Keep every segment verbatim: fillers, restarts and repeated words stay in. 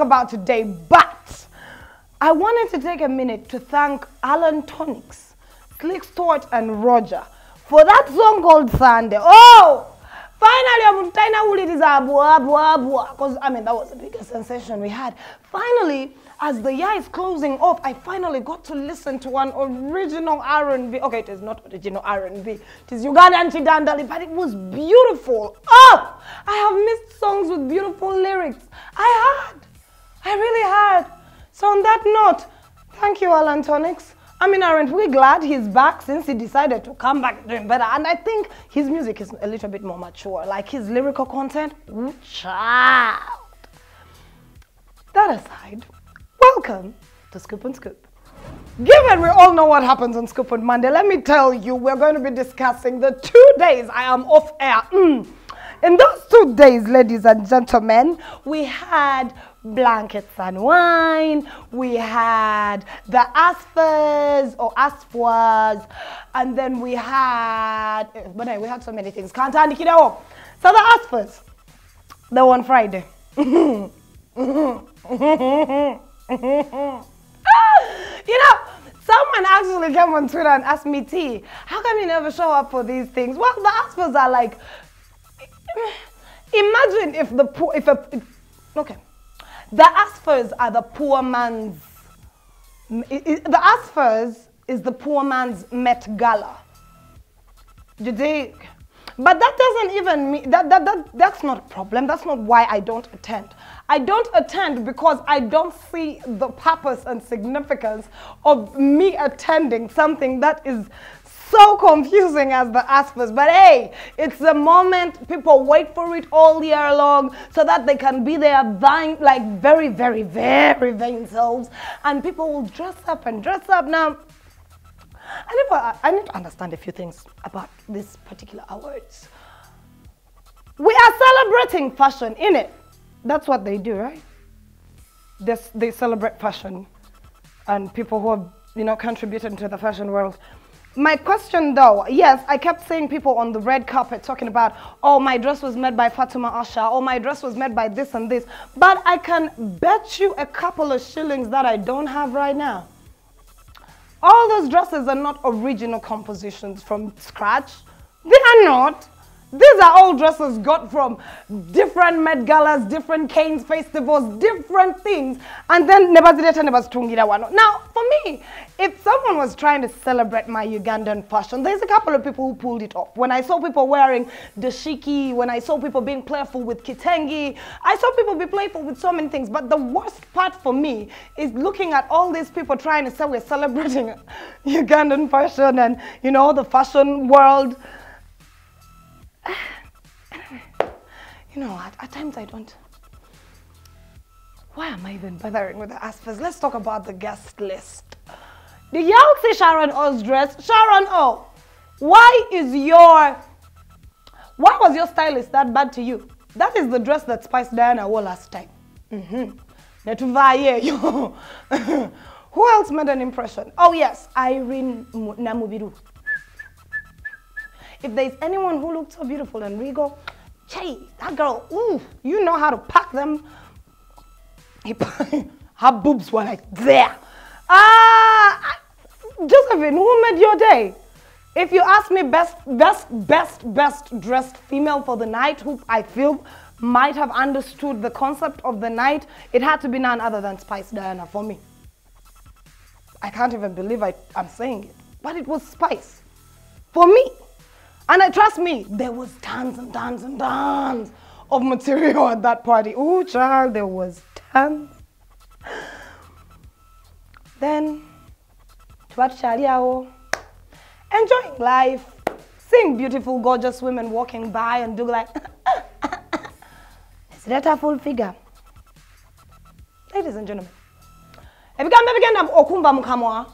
about today, but I wanted to take a minute to thank Alan Tonix, Slick Stewart, and Roger for that song called Sunday. Oh! Finally, because I mean, that was the biggest sensation we had. Finally, as the year is closing off, I finally got to listen to an original R and B. Okay, it is not original R and B. It is Ugandan Chidandali, but it was beautiful. Oh! I have missed songs with beautiful lyrics. I had. I really had. So on that note, thank you, Alan Tonix. I mean, aren't we glad he's back since he decided to come back doing better? And I think his music is a little bit more mature. Like his lyrical content, ooh, child. That aside, welcome to Scoop and Scoop. Given we all know what happens on Scoop on Monday, let me tell you, we're going to be discussing the two days I am off air. Mm. In those two days, ladies and gentlemen, we had Blankets and Wine, we had the Aspers or Aspwas, and then we had, but anyway, we had so many things. Can't handle it all. So the Aspers, they were on Friday. You know, someone actually came on Twitter and asked me, T, how come you never show up for these things? Well, the Aspers are like, imagine if the poor, if a, okay, the Aspers are the poor man's, the Aspers is the poor man's Met Gala. You dig? But that doesn't even mean, that, that, that, that's not a problem. That's not why I don't attend. I don't attend because I don't see the purpose and significance of me attending something that is so confusing as the Aspers. But hey, it's a moment. People wait for it all year long so that they can be their vain, like very, very, very vain selves. And people will dress up and dress up. Now, I, never, I need to understand a few things about these particular awards. We are celebrating fashion, innit? That's what they do, right? They, they celebrate fashion and people who have, you know, contributed to the fashion world. My question though, yes, I kept seeing people on the red carpet talking about, oh, my dress was made by Fatuma Asha, or my dress was made by this and this. But I can bet you a couple of shillings that I don't have right now. All those dresses are not original compositions from scratch. They are not. These are all dresses got from different Met Galas, different Cannes festivals, different things. And then now, for me, if someone was trying to celebrate my Ugandan fashion, there's a couple of people who pulled it off. When I saw people wearing dashiki, when I saw people being playful with kitengi, I saw people be playful with so many things. But the worst part for me is looking at all these people trying to say we're celebrating Ugandan fashion and, you know, the fashion world. You know, at, at times I don't. Why am I even bothering with the Aspers? Let's talk about the guest list. Did y'all see Sharon O's dress? Sharon O, why is your, why was your stylist that bad to you? That is the dress that Spice Diana wore last time. Mm-hmm. Who else made an impression? Oh yes, Irene Namubiru. If there's anyone who looked so beautiful and regal, Che, that girl, ooh, you know how to pack them. Her boobs were like there. Ah, uh, Josephine, who made your day? If you ask me best, best, best, best dressed female for the night, who I feel might have understood the concept of the night, it had to be none other than Spice Diana for me. I can't even believe I, I'm saying it, but it was Spice for me. And I trust me, there was tons and tons and tons of material at that party. Oh, child, there was tons. Then, enjoying life, seeing beautiful, gorgeous women walking by and do like, is that a full figure? Ladies and gentlemen, if you can begin to okumba mukamwa,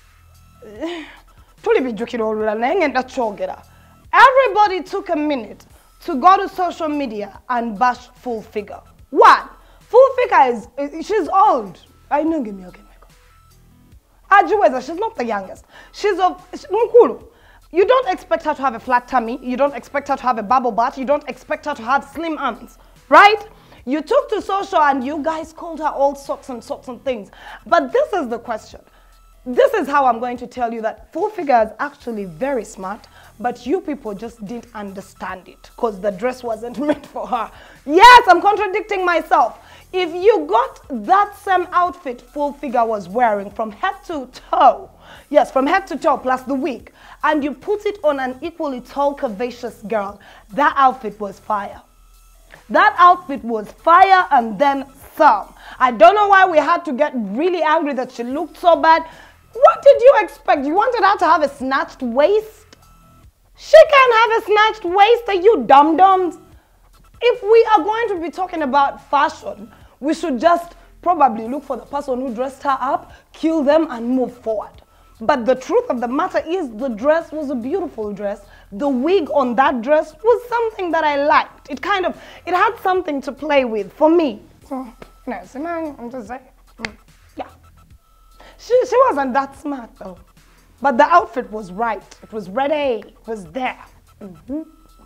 tuli bijukiro olula naye ngenda chogera. Everybody took a minute to go to social media and bash Full Figure. One, Full Figure is, she's old. I know, give me okay, Ajuweza, she's not the youngest. She's of, you don't expect her to have a flat tummy. You don't expect her to have a bubble butt. You don't expect her to have slim arms, right? You took to social and you guys called her all sorts and sorts and things. But this is the question. This is how I'm going to tell you that Full Figure is actually very smart, but you people just didn't understand it because the dress wasn't meant for her. Yes, I'm contradicting myself. If you got that same outfit Full Figure was wearing from head to toe, yes, from head to toe plus the wig, and you put it on an equally tall, curvaceous girl, that outfit was fire. That outfit was fire and then some. I don't know why we had to get really angry that she looked so bad. What did you expect? You wanted her to have a snatched waist? She can't have a snatched waist, are you dum-dums? If we are going to be talking about fashion, we should just probably look for the person who dressed her up, kill them, and move forward. But the truth of the matter is the dress was a beautiful dress. The wig on that dress was something that I liked. It kind of, it had something to play with for me. So, you know, I'm just saying, mm, yeah. She, she wasn't that smart though. But the outfit was right. It was ready. It was there. Mm-hmm.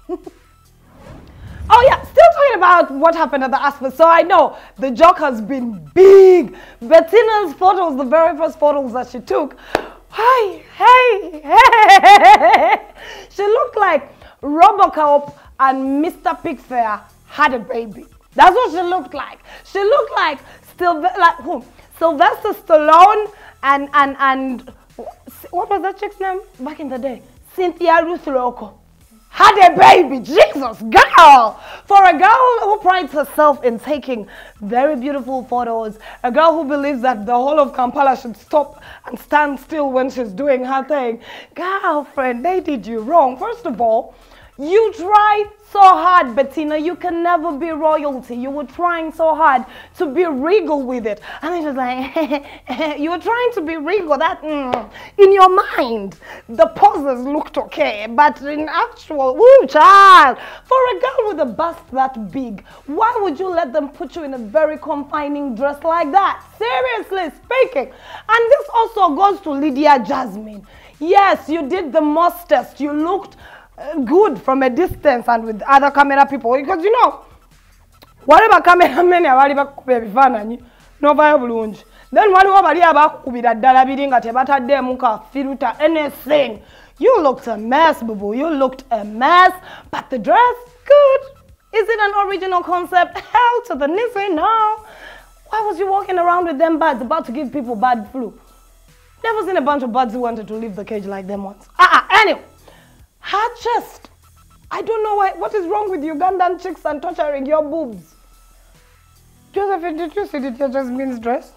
Oh yeah, still talking about what happened at the Aspers. So I know the joke has been big. Bettina's photos, the very first photos that she took, hey, hey, hey. She looked like Robocop and Mister Pickfair had a baby. That's what she looked like. She looked like still like who? Sylvester Stallone and and and what was that chick's name back in the day? Cynthia Ruth Loco. Had a baby, Jesus, girl! For a girl who prides herself in taking very beautiful photos, a girl who believes that the whole of Kampala should stop and stand still when she's doing her thing, girlfriend, they did you wrong. First of all, you tried so hard, Bettina. You can never be royalty. You were trying so hard to be regal with it. And it was like, you were trying to be regal. That, mm, in your mind, the poses looked okay. But in actual, woo, child, for a girl with a bust that big, why would you let them put you in a very confining dress like that? Seriously speaking. And this also goes to Lydia Jasmine. Yes, you did the mostest. You looked good from a distance and with other camera people, because you know whatever cameramen abali bakuba ebifaananyi novayo bulungi, then waliwo bali abakukubira ddala biri nga tebataddeemu ka filter anything. You looked a mess, boo-boo. You looked a mess, but the dress, good. Is it an original concept? Hell to the nissy, no. Why was you walking around with them birds about to give people bad flu? Never seen a bunch of birds who wanted to leave the cage like them once. Ah, uh-uh. Anyway. Her chest. I don't know why. What is wrong with Ugandan chicks and torturing your boobs? Josephine, did you see Lydia Jasmine's dress?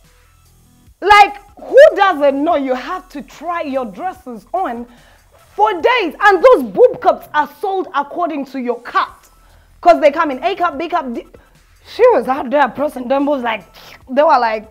Like, who doesn't know you have to try your dresses on for days? And those boob cups are sold according to your cut. Because they come in A cup, B cup, D. She was out there pressing them boobs like, they were like,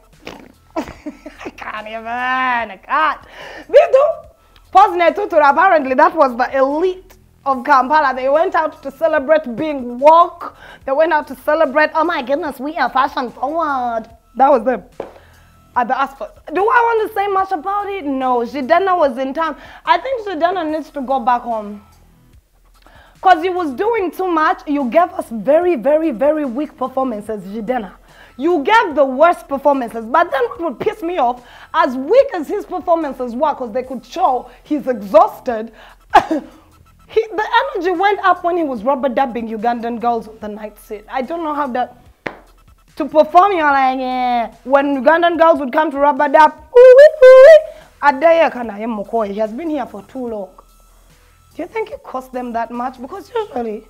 I can't even, I can't. Bidu. Apparently, that was the elite of Kampala. They went out to celebrate being woke. They went out to celebrate, oh my goodness, we are fashion forward. That was them at the Aspers. Do I want to say much about it? No, Jidenna was in town. I think Jidenna needs to go back home. Because he was doing too much. You gave us very, very, very weak performances, Jidenna. You gave the worst performances, but then what would piss me off, as weak as his performances were, because they could show he's exhausted, he, the energy went up when he was rubber dubbing Ugandan girls on the night scene. I don't know how that, to perform, you're like, yeah. When Ugandan girls would come to rubber dub, Adaya he has been here for too long. Do you think it cost them that much? Because usually,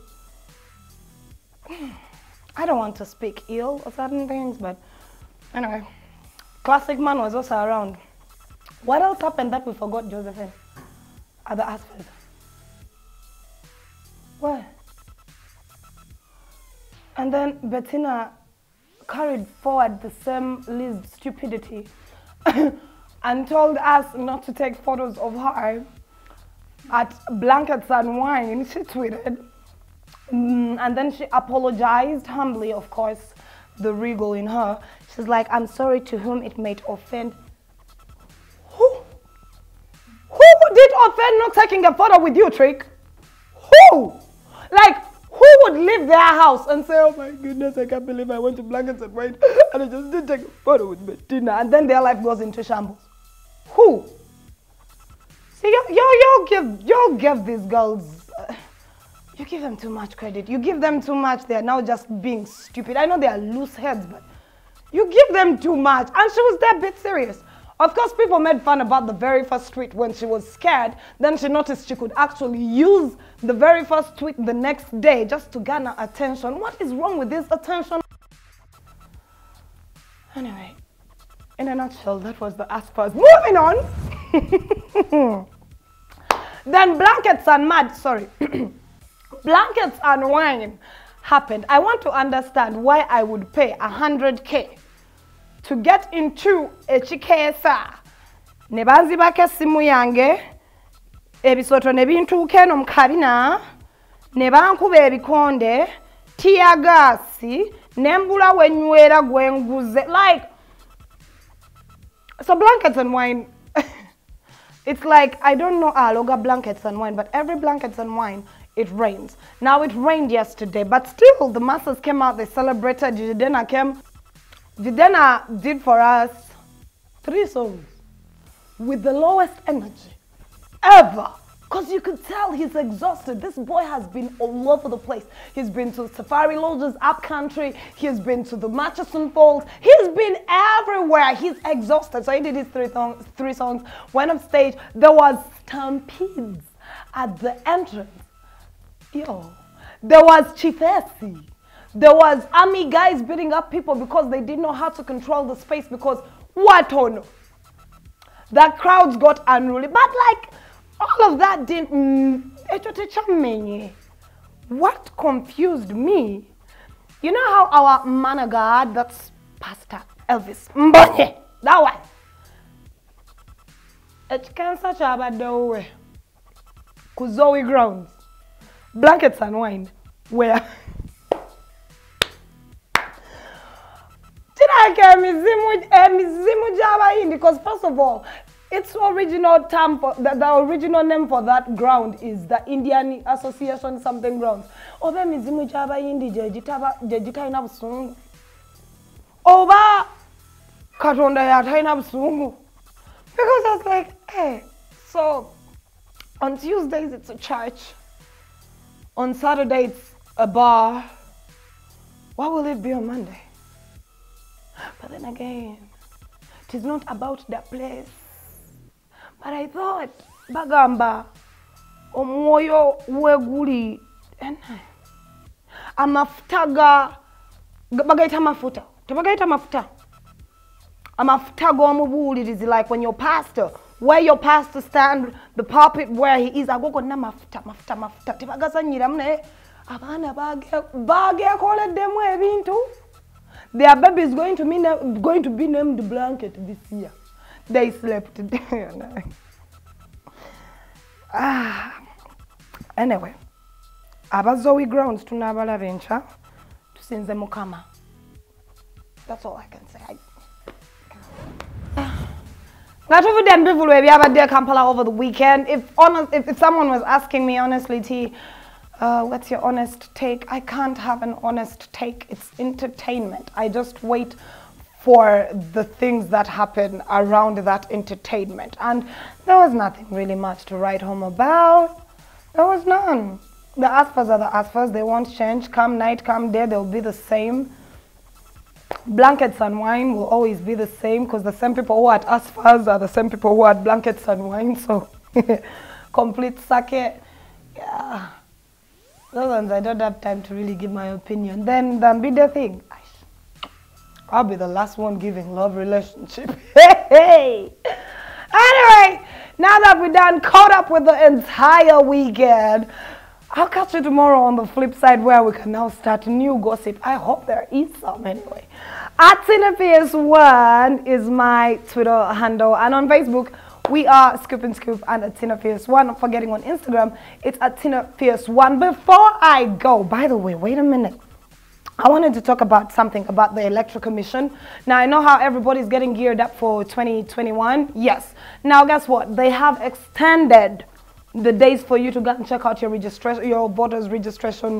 I don't want to speak ill of certain things, but anyway, Classic Man was also around. What else happened that we forgot, Josephine? At the Aspers? What? And then Bettina carried forward the same Liz stupidity and told us not to take photos of her at Blankets and Wine, she tweeted. Mm, and then she apologized humbly, of course, the regal in her. She's like, I'm sorry to whom it may offend. Who? Who did offend not taking a photo with you, Trick? Who? Like, who would leave their house and say, oh my goodness, I can't believe I went to Blankets and Wine and I just did take a photo with Bettina, and then their life goes into shambles? Who? See, you you you give you give these girls, uh, you give them too much credit. You give them too much. They are now just being stupid. I know they are loose heads, but you give them too much. And she was that bit serious. Of course, people made fun about the very first tweet when she was scared. Then she noticed she could actually use the very first tweet the next day just to garner attention. What is wrong with this attention? Anyway, in a nutshell, that was the aspers. Moving on. Then Blankets and Mad, sorry. Blankets and Wine happened. I want to understand why I would pay one hundred K to get into ekikeesa ne banzibako essimu yange ebisoto ne bintuuka eno mu kabina ne bankuba ebikonde tiyagaasi ne mbula wenywera gwenguze. Like, so Blankets and Wine, it's like, I don't know our logo Blankets and Wine, but every Blankets and Wine, it rains. Now it rained yesterday, but still the masses came out, they celebrated. Jidena came. Jidena did for us three songs with the lowest energy ever. Because you could tell he's exhausted. This boy has been all over the place. He's been to Safari Lodges, Up Country. He's been to the Murchison Falls. He's been everywhere. He's exhausted. So he did his three, songs, three songs, went on stage. There was stampedes at the entrance. Yo, there was Chifesi. There was army guys beating up people because they didn't know how to control the space because what on? The crowds got unruly. But like, all of that didn't... Mm, what confused me, you know how our man of God, that's Pastor Elvis Mbonye, that one. It's cancer chabado Kuzoe grounds. Blankets and Wine, where did I get mizimu mizimu jaba in? Because first of all, its original term for the, the original name for that ground is the Indian Association something grounds. Oba mizimu jaba indi jejitaba jejita ina busungu. Oba katonda yata ina busungu. Because I was like, hey, so on Tuesdays it's a church. On Saturday, it's a bar. What will it be on Monday? But then again, it is not about the place. But I thought, bagamba, omwoyo weguli, amafutaga, bagaita mafuta. Tebagaita mafuta. Amafutaga omubulirizi is like when your pastor, where your pastor stand, the pulpit where he is, agogo na mafuta, mafuta, mafuta. Tebagazanyira mune, abana bage, bage akole demu ebintu. Their baby is going to, mean, going to be named Blanket this year. They slept there. Ah. Anyway, abazoe grounds tunabala bencha tusinze mukama. That's all I can say. I Kampala over the weekend. If honest, if, if someone was asking me honestly, T, uh, what's your honest take? I can't have an honest take. It's entertainment. I just wait for the things that happen around that entertainment. And there was nothing really much to write home about. There was none. The Aspers are the Aspers. They won't change. Come night, come day, they'll be the same. Blankets and Wine will always be the same because the same people who are at Aspers are the same people who are at Blankets and Wine. So, complete sake. Yeah. Those ones I don't have time to really give my opinion. Then the Mbide thing. I'll be the last one giving love relationship. Hey! Anyway, now that we're done, caught up with the entire weekend, I'll catch you tomorrow on the flip side where we can now start new gossip. I hope there is some anyway. At Tina Fierce one is my Twitter handle, and on Facebook we are Scoop and Scoop and at Tina Fierce one. Not forgetting on Instagram, it's at Tina Fierce one. Before I go, by the way, wait a minute. I wanted to talk about something about the Electoral Commission. Now, I know how everybody's getting geared up for twenty twenty-one. Yes. Now, guess what? They have extended the days for you to go and check out your registration, your voters registration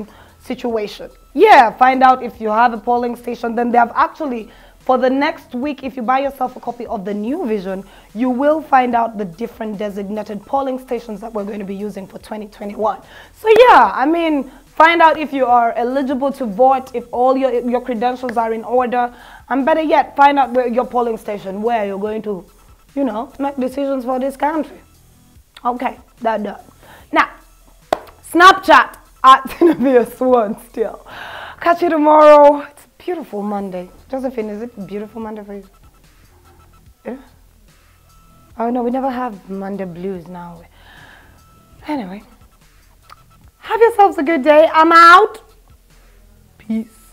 situation. Yeah, find out if you have a polling station. Then they have actually, for the next week, if you buy yourself a copy of the New Vision, you will find out the different designated polling stations that we're going to be using for twenty twenty-one. So yeah, I mean, find out if you are eligible to vote, if all your, your credentials are in order, and better yet, find out where your polling station, where you're going to, you know, make decisions for this country. Okay, that done. Now, Snapchat at Zinabia Swan still. Catch you tomorrow. It's a beautiful Monday. Josephine, is it a beautiful Monday for you? Yeah? Oh no, we never have Monday blues now. Anyway, have yourselves a good day. I'm out. Peace.